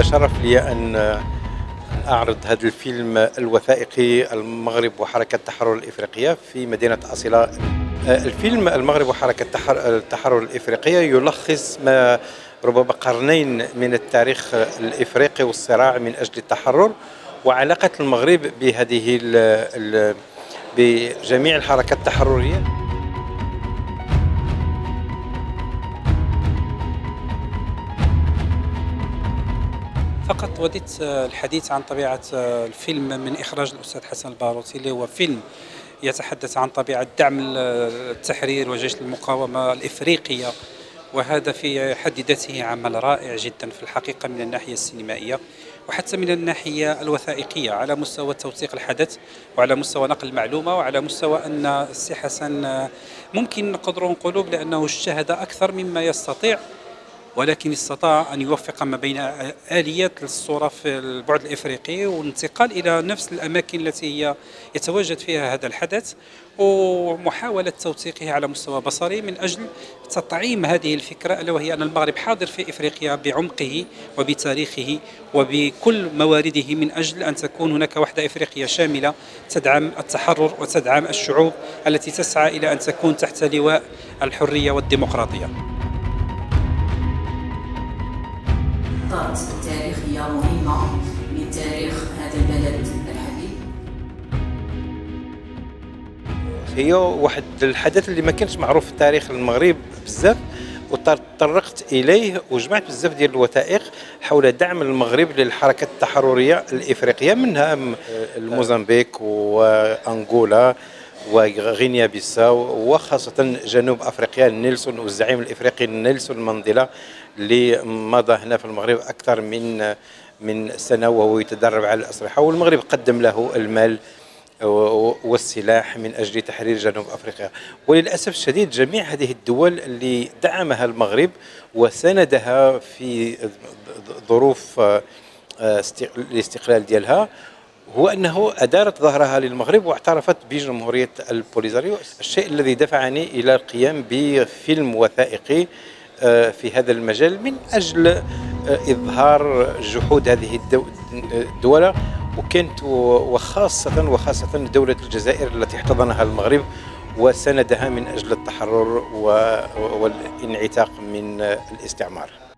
شرف لي أن أعرض هذا الفيلم الوثائقي المغرب وحركة التحرر الإفريقية في مدينة أصيلة. الفيلم المغرب وحركة التحرر الإفريقية يلخص ما ربما قرنين من التاريخ الإفريقي والصراع من أجل التحرر وعلاقة المغرب بهذه بجميع الحركات التحررية. فقط وددت الحديث عن طبيعة الفيلم من إخراج الأستاذ حسن الباروتي، اللي هو فيلم يتحدث عن طبيعة دعم التحرير وجيش المقاومة الإفريقية، وهذا في حد ذاته عمل رائع جدا في الحقيقة من الناحية السينمائية وحتى من الناحية الوثائقية، على مستوى توثيق الحدث وعلى مستوى نقل المعلومة وعلى مستوى أن السي حسن ممكن نقدروا نقولوا بأنه اجتهد أكثر مما يستطيع، ولكن استطاع أن يوفق ما بين آليات الصورة في البعد الإفريقي والانتقال إلى نفس الأماكن التي هي يتواجد فيها هذا الحدث، ومحاولة توثيقه على مستوى بصري من أجل تطعيم هذه الفكرة، ألا وهي أن المغرب حاضر في إفريقيا بعمقه وبتاريخه وبكل موارده، من أجل أن تكون هناك وحدة إفريقية شاملة تدعم التحرر وتدعم الشعوب التي تسعى إلى أن تكون تحت لواء الحرية والديمقراطية. نقاط تاريخية مهمة من تاريخ هذا البلد الحبيب. هي واحد الحدث اللي ما كانش معروف في تاريخ المغرب بزاف، وتطرقت اليه وجمعت بزاف ديال الوثائق حول دعم المغرب للحركات التحرريه الافريقيه، منها الموزمبيق وانغولا وغينيا بيساو وخاصة جنوب أفريقيا. نيلسون والزعيم الإفريقي نيلسون مانديلا اللي مضى هنا في المغرب أكثر من سنة وهو يتدرب على الأسلحة، والمغرب قدم له المال والسلاح من أجل تحرير جنوب أفريقيا. وللأسف الشديد جميع هذه الدول اللي دعمها المغرب وساندها في ظروف الاستقلال ديالها هو أنه أدارت ظهرها للمغرب واعترفت بجمهورية البوليزاريو، الشيء الذي دفعني إلى القيام بفيلم وثائقي في هذا المجال من أجل إظهار جهود هذه الدول، وكانت وخاصة دولة الجزائر التي احتضنها المغرب وساندها من أجل التحرر والانعتاق من الاستعمار.